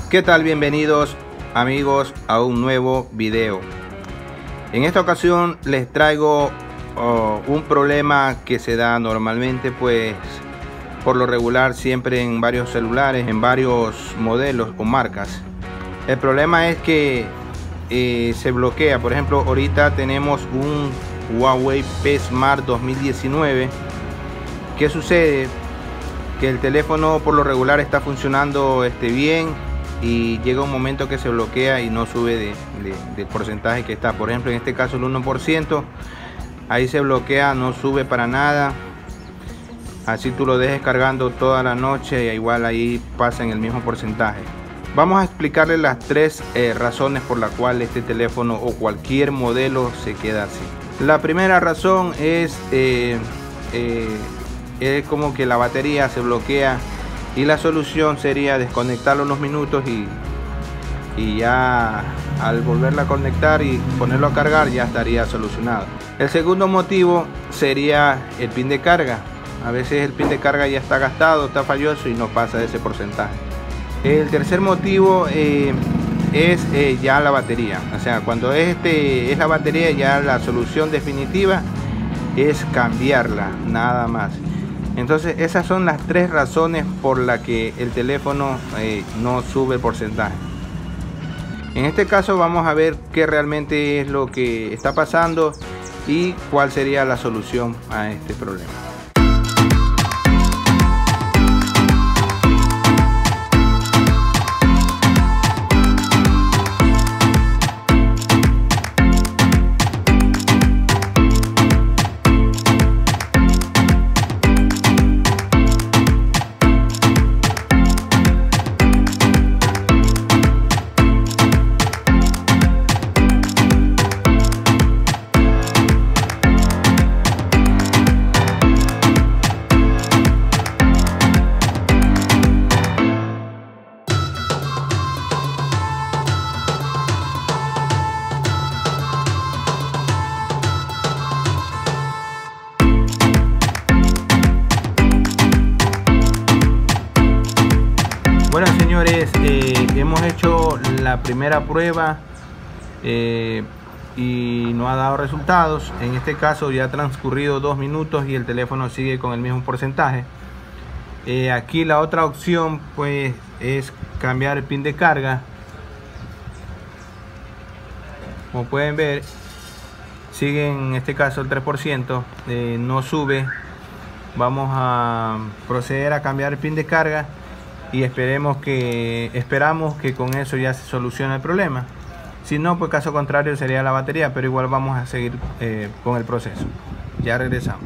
¿Qué tal? Bienvenidos amigos a un nuevo video. En esta ocasión les traigo un problema que se da normalmente, pues por lo regular siempre en varios celulares, en varios modelos o marcas. El problema es que se bloquea. Por ejemplo, ahorita tenemos un Huawei P Smart 2019. ¿Qué sucede? Que el teléfono por lo regular está funcionando bien, y llega un momento que se bloquea y no sube del porcentaje que está. Por ejemplo, en este caso el 1%, ahí se bloquea, no sube para nada. Así tú lo dejes cargando toda la noche, y igual ahí pasa en el mismo porcentaje. Vamos a explicarles las tres razones por las cuales este teléfono o cualquier modelo se queda así. La primera razón es como que la batería se bloquea, y la solución sería desconectarlo unos minutos y ya al volverla a conectar y ponerlo a cargar ya estaría solucionado. El segundo motivo sería el pin de carga. A veces el pin de carga ya está gastado, está falloso y no pasa de ese porcentaje. El tercer motivo es ya la batería. O sea, cuando es la batería, ya la solución definitiva es cambiarla, nada más. Entonces esas son las tres razones por las que el teléfono no sube el porcentaje. En este caso vamos a ver qué realmente es lo que está pasando y cuál sería la solución a este problema. Bueno, señores, hemos hecho la primera prueba y no ha dado resultados. En este caso ya ha transcurrido 2 minutos y el teléfono sigue con el mismo porcentaje. Aquí la otra opción pues es cambiar el pin de carga. Como pueden ver, sigue en este caso el 3%, no sube. Vamos a proceder a cambiar el pin de carga y esperamos que con eso ya se solucione el problema. Si no, pues caso contrario sería la batería, pero igual vamos a seguir con el proceso. Ya regresamos.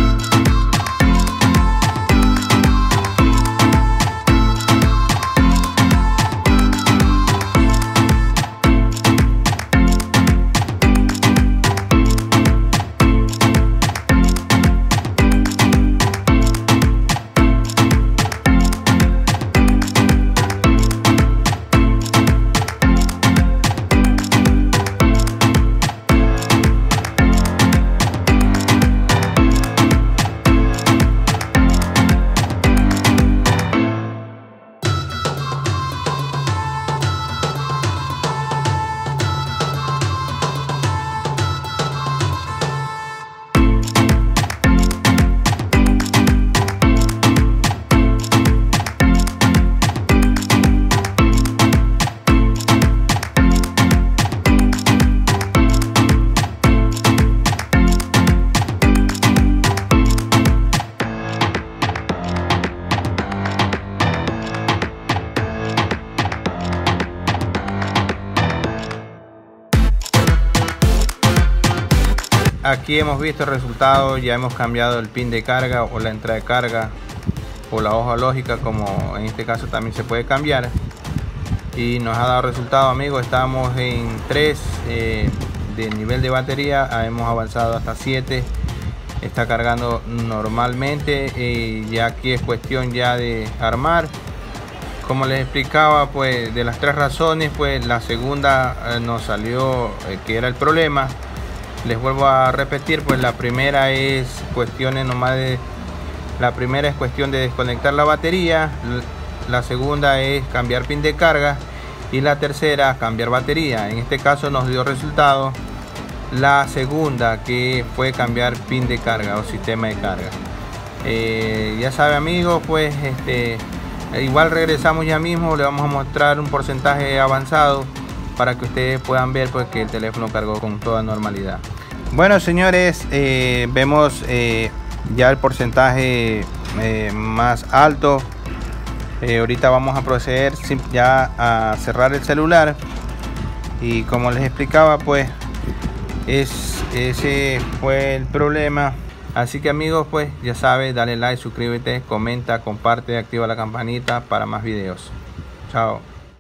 Aquí hemos visto el resultado, ya hemos cambiado el pin de carga o la entrada de carga o la hoja lógica, como en este caso también se puede cambiar, y nos ha dado resultado, amigos. Estamos en 3 de nivel de batería, hemos avanzado hasta 7, está cargando normalmente. Ya aquí es cuestión ya de armar. Como les explicaba, pues de las 3 razones, pues la segunda nos salió que era el problema. Les vuelvo a repetir, pues la primera es cuestión de desconectar la batería. La segunda es cambiar pin de carga, y la tercera cambiar batería. En este caso nos dio resultado la segunda, que fue cambiar pin de carga o sistema de carga. Ya sabe amigos, pues igual regresamos ya mismo, le vamos a mostrar un porcentaje avanzado para que ustedes puedan ver pues que el teléfono cargó con toda normalidad. Bueno señores, vemos ya el porcentaje más alto. Ahorita vamos a proceder ya a cerrar el celular, y como les explicaba pues ese fue el problema. Así que amigos, pues ya sabes, dale like, suscríbete, comenta, comparte, activa la campanita para más videos. Chao.